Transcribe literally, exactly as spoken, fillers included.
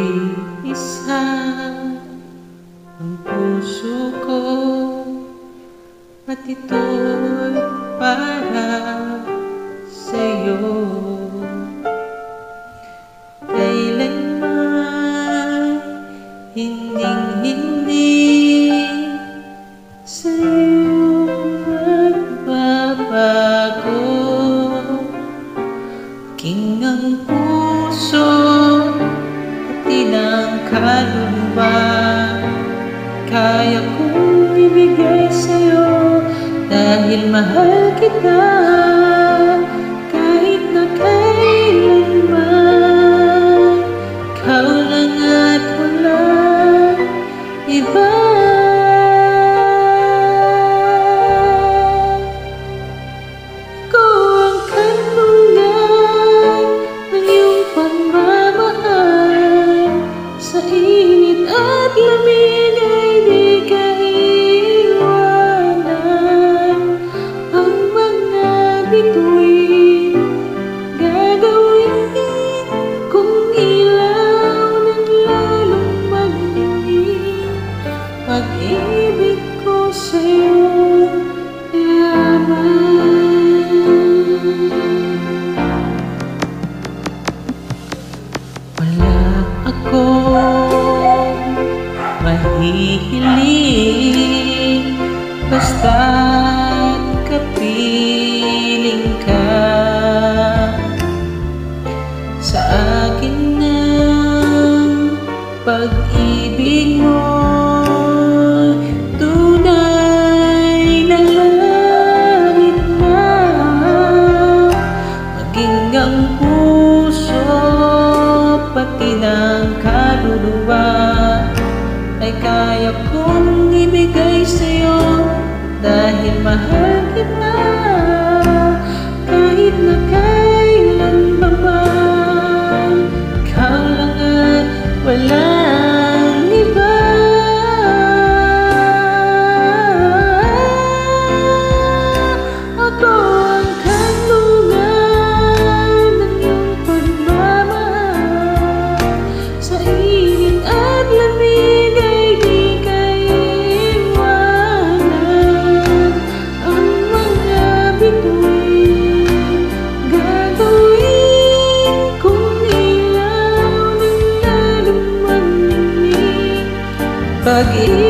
Iisa ang puso ko at ito'y para sa'yo. Kailanman hinding-hindi sa'yo magbabago. King ang puso pati ng kaluluwa, kaya kong ibigay sa'yo dahil mahal kita. Kahit na kailanman, ikaw lang at walang iba. Ako ang kanlungan ng iyong pagmamahal. Sa init at lamig ay di ka iwanan. Ang mga bituin gagawin kung ilaw ng lalong magdilim. Pag-ibig ko sa'yo yaman. Wala akong mahihiling basta't kapiling ka. Sa akin ng pag-ibig mo tunay na langit na. Maging ang puso pati ng kaluluwa ay kaya kong ibigay sa'yo dahil mahal kita. Kahit na kailan pa man, ikaw lang at walang iba. Ako ang kanlungan ng iyong pagmamahal. Sa init at lamig ay di ka iwanan. Ang mga bituin gagawin kung ilaw ng lalong magdilim. Pag-ibig